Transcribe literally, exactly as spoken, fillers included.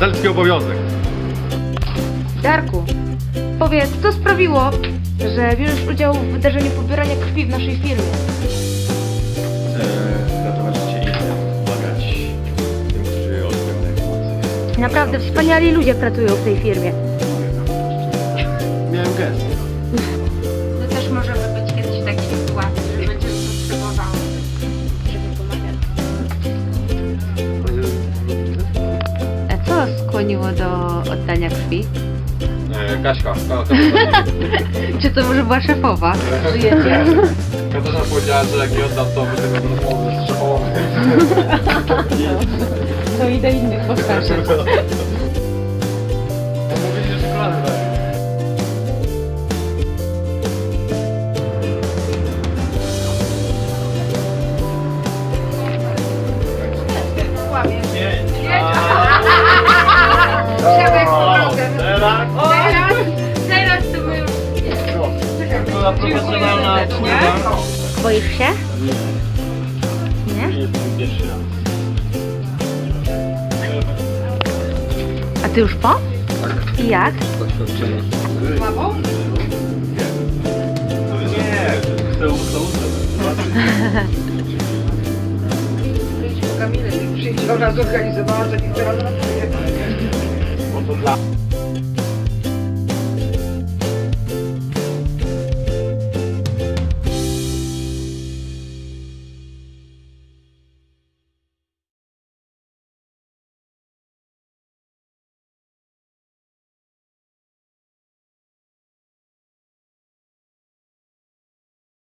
poselski obowiązek. Darku, powiedz, co sprawiło, że bierzesz udział w wydarzeniu pobierania krwi w naszej firmie? Eee, ratować życie innym, pomagać tym, którzy odbywają pomocy. Naprawdę wspaniali ludzie pracują w tej firmie. Miałem gest. My też możemy być kiedyś w takiej sytuacji, że będziemy potrzebowały, żeby pomagać. A co skłoniło do oddania krwi? Eee, Kaśka. Czy to może była szefowa? Żyjecie? Katarzyna powiedziała, że jak nie oddam, to będę miał rozmowę z szefową. To i do innych powtarzam. Mówili, że czekolady dają. Nie, nie. Przełek powrotem. Teraz? Teraz, teraz to my już... Była profesjonalna obsługa. Boisz się? Nie? Jestem pierwszy raz. A ty już po? Tak. I jak? Doświadczenie. Słabo? Nie, chcę usta Kamilę, przyjdzie, ona zorganizowała, że nikt teraz na przyjechać. Bo to dla...